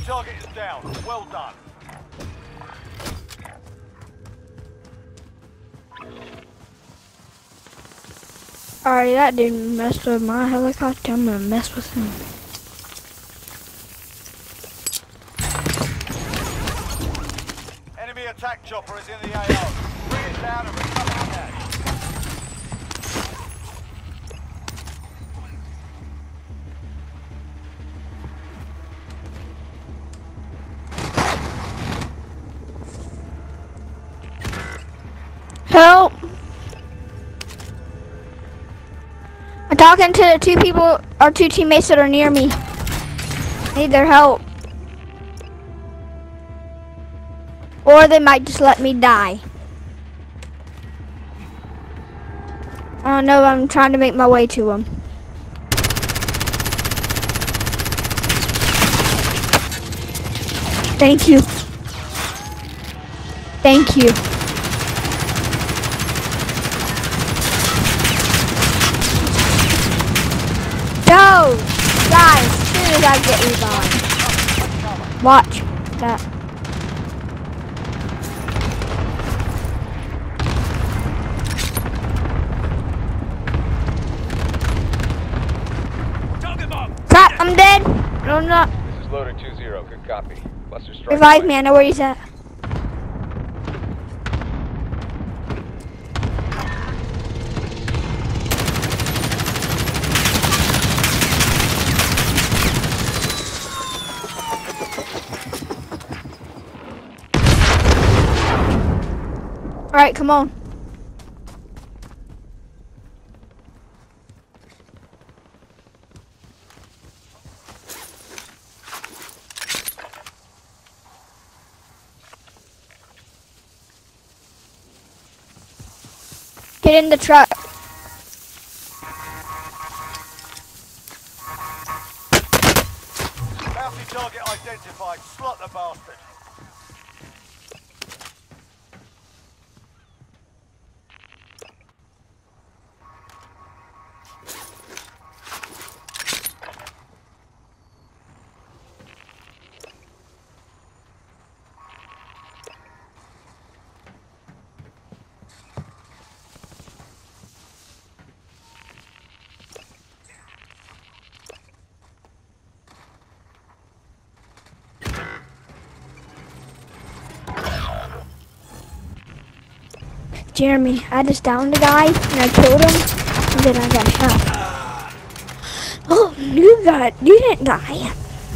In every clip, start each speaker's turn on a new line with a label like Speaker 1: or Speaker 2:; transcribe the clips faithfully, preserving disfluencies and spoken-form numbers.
Speaker 1: target is down. Well done.
Speaker 2: Alright, that didn't mess with my helicopter. I'm gonna mess with him.
Speaker 1: Enemy attack chopper is in the A O. Bring it down and recover the cash.
Speaker 2: Help! I'm talking to the two people, or two teammates that are near me. I need their help. Or they might just let me die. I don't know, I'm trying to make my way to them. Thank you. Thank you. Go! Die as soon as I get revived. Watch that. Crap, I'm dead. No, I'm not.
Speaker 3: This is loader two zero. Good copy. Buster strike.
Speaker 2: Revive me, I know where he's at. Alright, come on. Get in the truck.
Speaker 1: Bounty target identified. Slot the bastard.
Speaker 2: Jeremy, I just downed the guy and I killed him and then I got shot. Oh, you got, you didn't die.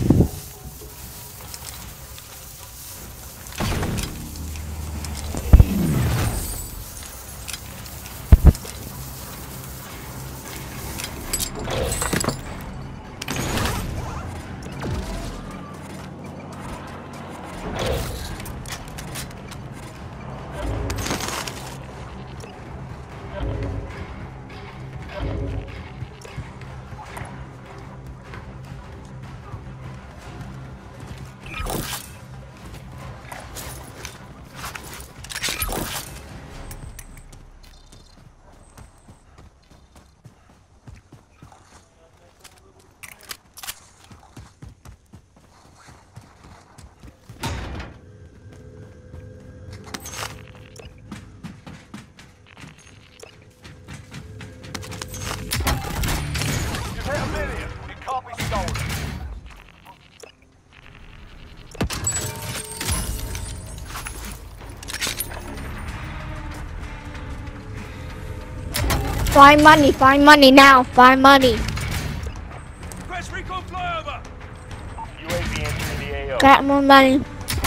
Speaker 2: Find money, find money now, find money.
Speaker 1: Request recon flyover.
Speaker 3: U A V entering the A O.
Speaker 2: Got more money.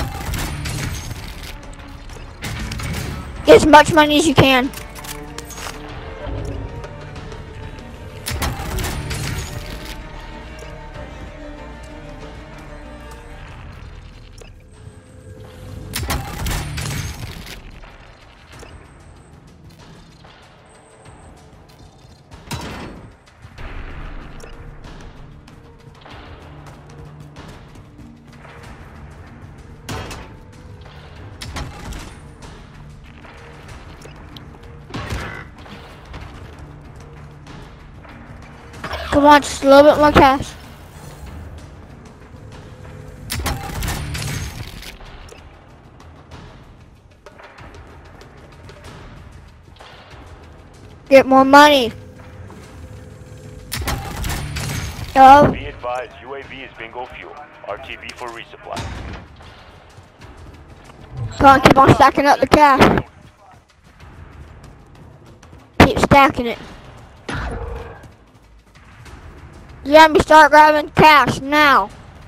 Speaker 2: Get as much money as you can. Come on, just a little bit more cash. Get more money. Oh,
Speaker 4: Be advised, U A V is bingo fuel. R T B for resupply.
Speaker 2: come on, keep on stacking up the cash. Keep stacking it. Zombie, start grabbing cash now.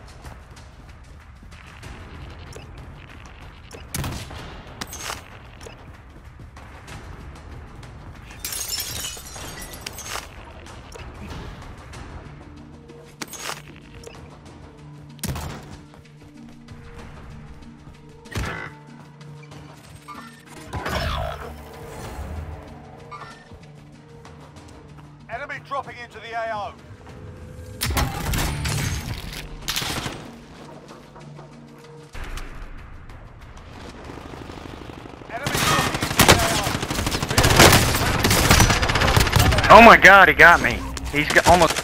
Speaker 1: Enemy dropping into the A O. Enemy dropping into the A O.
Speaker 5: Oh my god, he got me. He's got almost.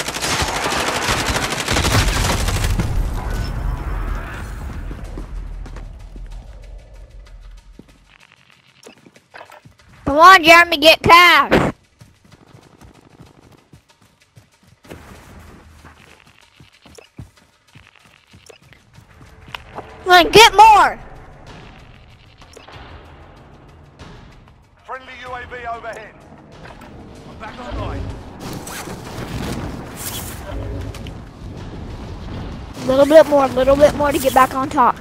Speaker 2: Come on, Jeremy, get cash. Come on, get more.
Speaker 1: Friendly U A V overhead. I'm back online.
Speaker 2: A little bit more, a little bit more to get back on top.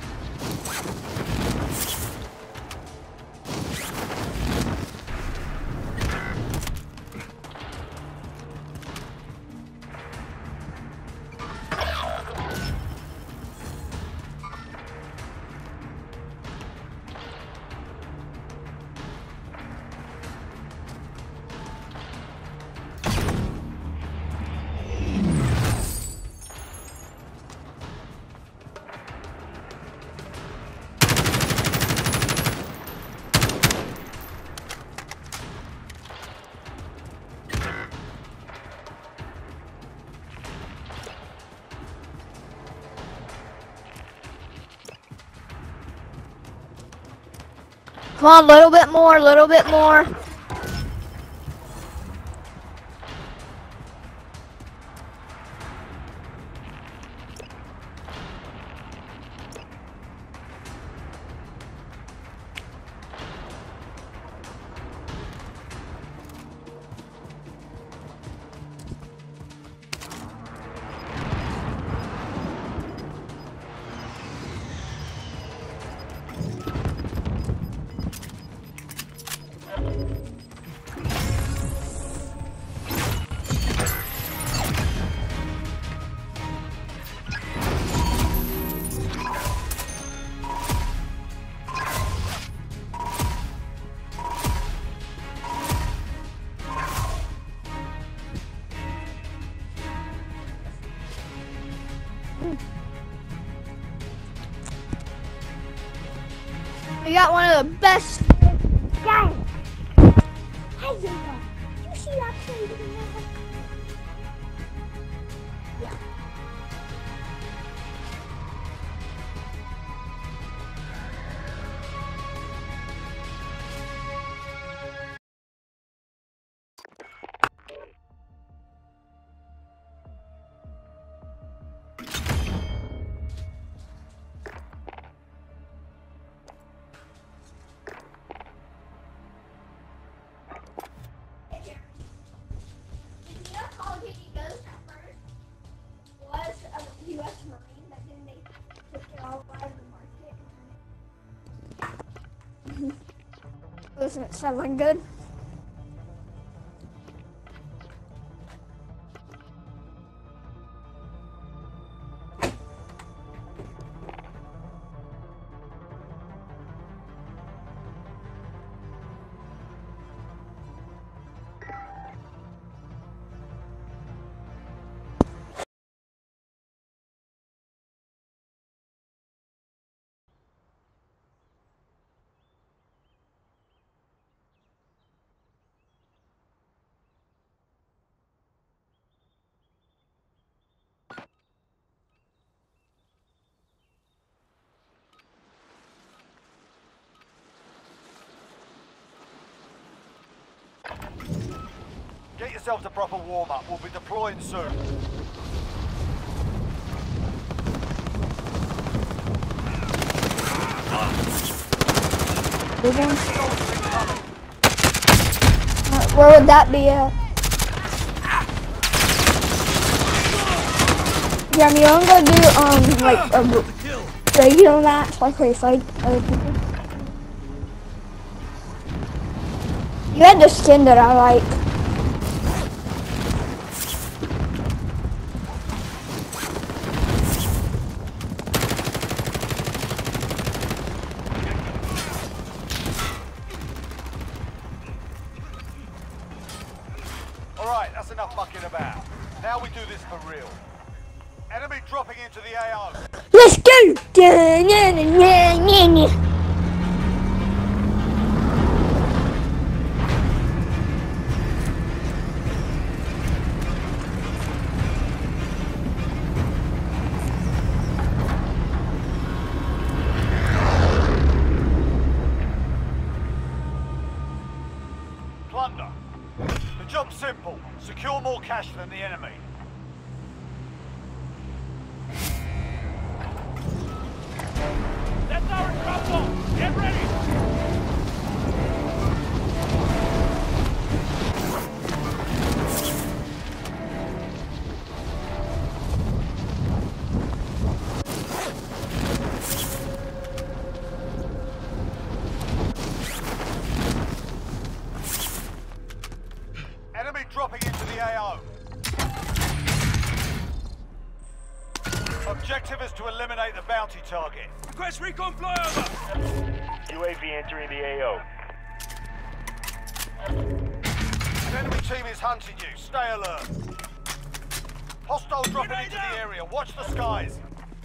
Speaker 2: Come on, a little bit more, a little bit more. We got one of the best guys. Hey, Yoga, you see that play? Yeah. Isn't it selling good?
Speaker 1: yourselves a proper warm-up. We'll be deploying soon.
Speaker 2: Big one. Uh, where would that be at? Yeah, I mean, I'm gonna do um like a regular match, like where you fight other people. You had the skin that I like.
Speaker 1: Alright, that's enough mucking about. Now we do this for real. Enemy dropping into the A O.
Speaker 2: Let's go! Dun, dun, dun, dun, dun, dun.
Speaker 1: Plunder. The job's simple. Secure more cash than the enemy.
Speaker 3: That's our drop zone. Get ready.
Speaker 1: Enemy dropping into the A O. Objective is to eliminate the bounty target.
Speaker 3: Request recon flyover.
Speaker 4: U A V entering the A O.
Speaker 1: An enemy team is hunting you. Stay alert. Hostile dropping into the area. Watch the skies.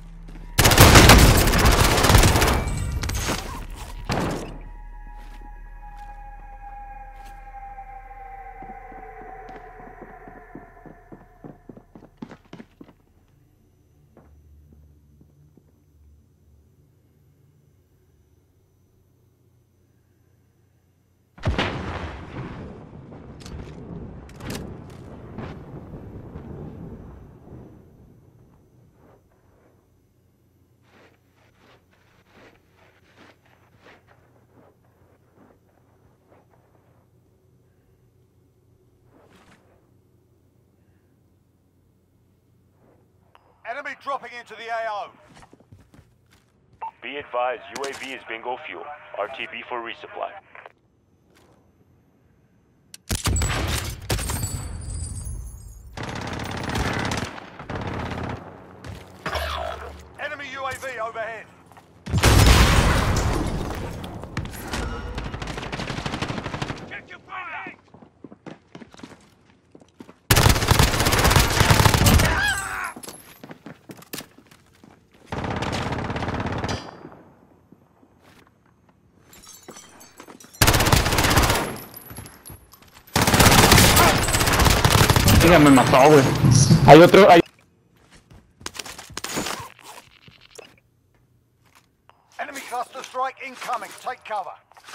Speaker 1: Enemy dropping into the A O.
Speaker 4: Be advised, U A V is bingo fuel. R T B for resupply.
Speaker 1: Enemy U A V overhead.
Speaker 3: Get your fire.
Speaker 5: Mira, me mató, güey. Hay otro, hay...
Speaker 1: Enemy cluster strike incoming. Take cover.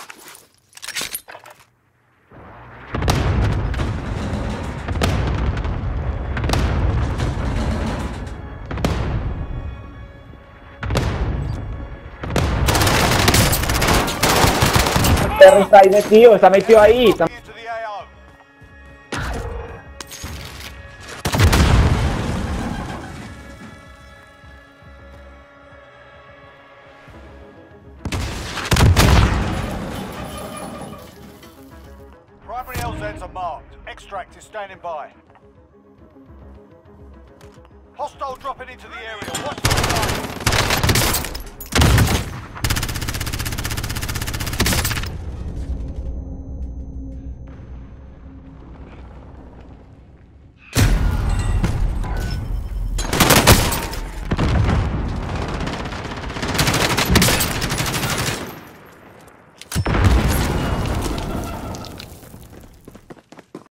Speaker 5: perro está ahí metido, está metido ahí. Está...
Speaker 1: Into the A O. Primary L Zs are marked. Extract is standing by. Hostile dropping into the area. Watch the sky.